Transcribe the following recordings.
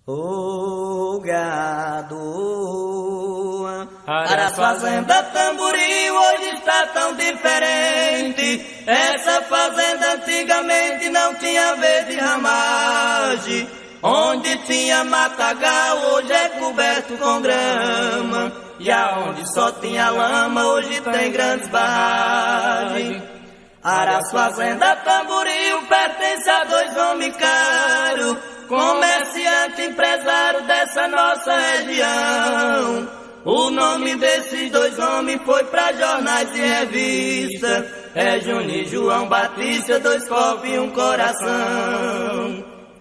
O gado. Aras Fazenda Tamboril hoje está tão diferente. Essa fazenda antigamente não tinha verde ramagem. Onde tinha matagal hoje é coberto com grama. E aonde só tinha lama hoje tem grandes barragens. Aras Fazenda Tamboril pertence a dois homens caros, comerciante empresário dessa nossa região. O nome desses dois homens foi pra jornais e revistas. É Júnior e João Batista, dois povos e um coração.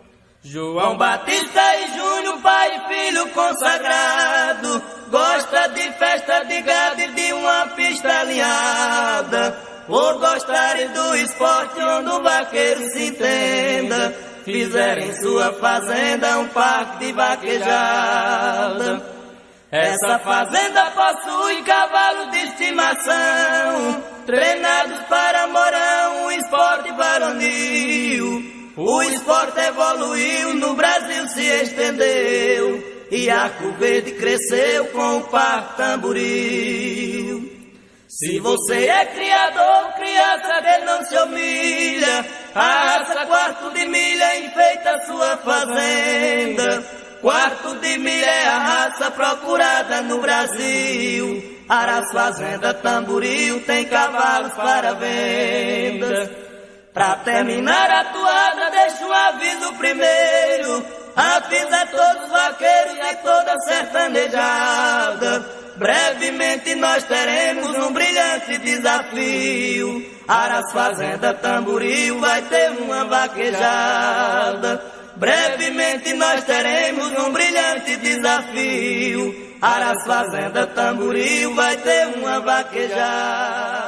João Batista e Júnior, pai e filho consagrado, gosta de festa de gado e de uma pista alinhada. Por gostarem do esporte onde o vaqueiro se entenda, fizeram em sua fazenda um parque de vaquejada. Essa fazenda possui cavalos de estimação, treinados para morão, um esporte varonil. O esporte evoluiu, no Brasil se estendeu, e Arco Verde cresceu com o Parque Tamboril. Se você é criador, criança que não se humilha, arrasta quarto de milha, enfeita sua fazenda. Quarto de milha é a raça procurada no Brasil. Aras Fazenda Tamboril tem cavalos para venda. Pra terminar a toada, deixa um aviso primeiro. Avisa todos os vaqueiros e toda sertanejada. Brevemente nós teremos um brilhante desafio. Aras Fazenda Tamboril vai ter uma vaquejada. Brevemente nós teremos um brilhante desafio. Aras Fazenda Tamboril vai ter uma vaquejada.